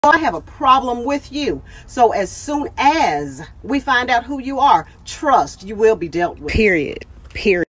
I have a problem with you. So as soon as we find out who you are, trust, you will be dealt with. Period.